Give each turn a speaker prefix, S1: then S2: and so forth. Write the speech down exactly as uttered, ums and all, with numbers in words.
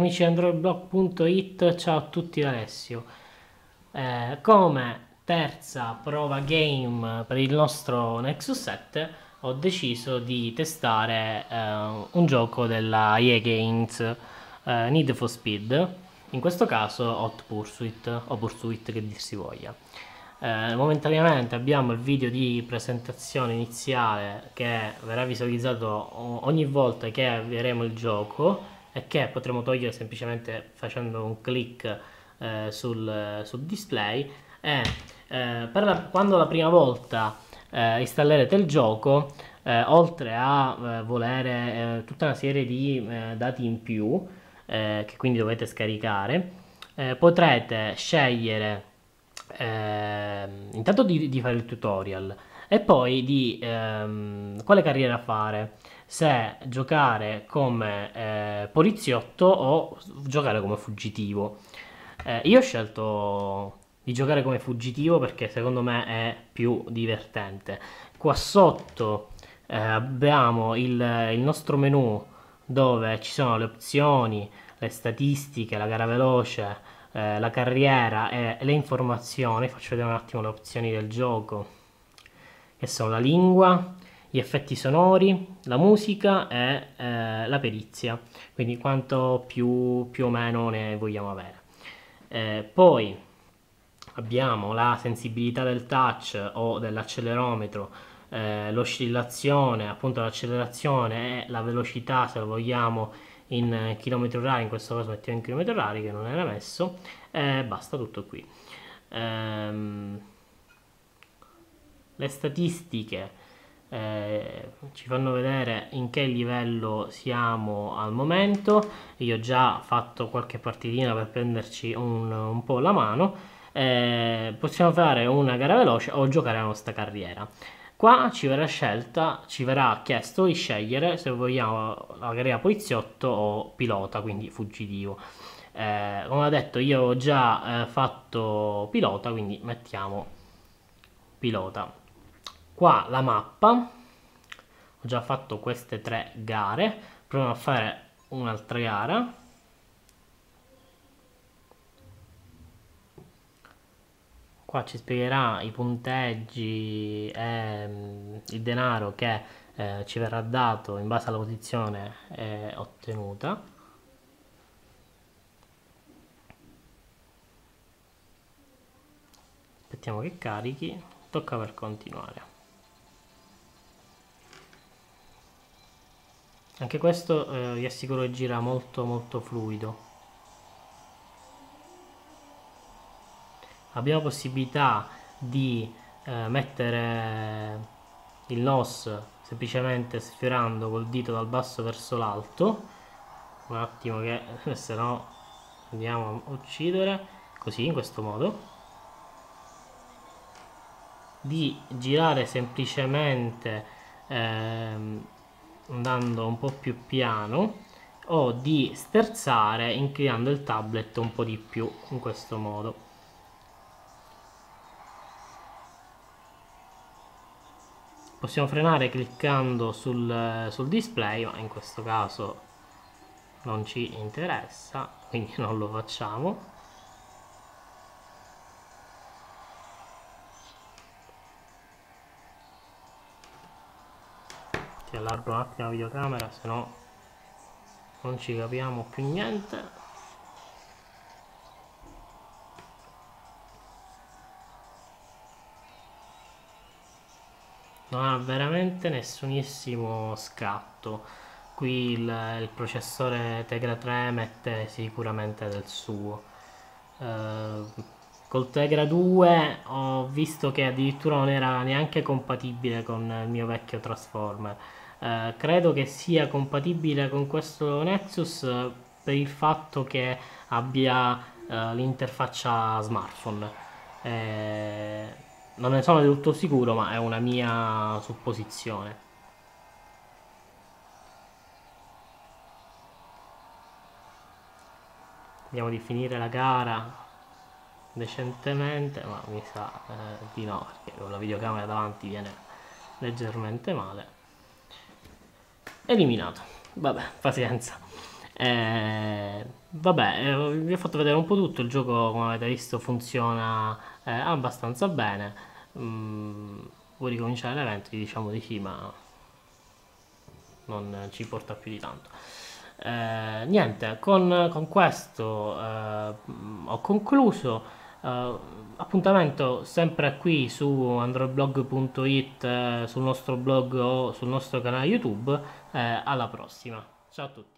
S1: amici di androidblog punto it, ciao a tutti da Alessio. Eh, come terza prova game per il nostro Nexus sette ho deciso di testare eh, un gioco della E A Games, eh, Need for Speed, in questo caso Hot Pursuit o Pursuit che dir si voglia. Eh, momentaneamente abbiamo il video di presentazione iniziale che verrà visualizzato ogni volta che avvieremo il gioco e che potremo togliere semplicemente facendo un clic eh, sul, sul display e eh, per la, quando la prima volta eh, installerete il gioco, eh, oltre a eh, volere eh, tutta una serie di eh, dati in più eh, che quindi dovete scaricare, eh, potrete scegliere eh, intanto di, di fare il tutorial e poi di ehm, quale carriera fare, se giocare come eh, poliziotto o giocare come fuggitivo. Eh, io ho scelto di giocare come fuggitivo perché secondo me è più divertente. Qua sotto eh, abbiamo il, il nostro menu dove ci sono le opzioni, le statistiche, la gara veloce, eh, la carriera e le informazioni. Faccio vedere un attimo le opzioni del gioco, che sono la lingua, gli effetti sonori, la musica e eh, la perizia, quindi quanto più, più o meno ne vogliamo avere. Eh, poi abbiamo la sensibilità del touch o dell'accelerometro, eh, l'oscillazione, appunto l'accelerazione e la velocità se lo vogliamo in chilometri orari, in questo caso mettiamo in chilometri orari che non era messo, e basta, tutto qui. Ehm, le statistiche eh, ci fanno vedere in che livello siamo al momento. Io ho già fatto qualche partitina per prenderci un, un po' la mano. Eh, possiamo fare una gara veloce o giocare la nostra carriera. Qua ci verrà scelta, ci verrà chiesto di scegliere se vogliamo la carriera poliziotto o pilota, quindi fuggitivo. Eh, come ho detto, io ho già eh, fatto pilota, quindi mettiamo pilota. Qua la mappa, ho già fatto queste tre gare, proviamo a fare un'altra gara. Qua ci spiegherà i punteggi e mm, il denaro che eh, ci verrà dato in base alla posizione eh, ottenuta. Aspettiamo che carichi, tocca per continuare. Anche questo eh, vi assicuro che gira molto molto fluido. Abbiamo possibilità di eh, mettere il N O S semplicemente sfiorando col dito dal basso verso l'alto. Un attimo che se no andiamo a uccidere, così, in questo modo. Di girare semplicemente ehm, andando un po' più piano, o di sterzare inclinando il tablet un po' di più, in questo modo. Possiamo frenare cliccando sul, sul display, ma in questo caso non ci interessa, quindi non lo facciamo. Ti allargo un attimo la videocamera, se no non ci capiamo più niente. Non ha veramente nessunissimo scatto. Qui il, il processore Tegra tre mette sicuramente del suo. Eh, col Tegra due ho visto che addirittura non era neanche compatibile con il mio vecchio Transformer. Eh, credo che sia compatibile con questo Nexus eh, per il fatto che abbia eh, l'interfaccia smartphone. Eh, non ne sono del tutto sicuro, ma è una mia supposizione. Vediamo di finire la gara decentemente, ma mi sa eh, di no, perché con la videocamera davanti viene leggermente male. Eliminato. Vabbè, pazienza. Eh, vabbè, eh, vi ho fatto vedere un po' tutto, il gioco come avete visto funziona eh, abbastanza bene. Mm, vuoi ricominciare l'evento? Gli diciamo di sì, ma non ci porta più di tanto. Eh, niente, con, con questo eh, ho concluso. Eh, appuntamento sempre qui su androidblog punto it, eh, sul nostro blog o sul nostro canale YouTube. Eh, alla prossima. Ciao a tutti.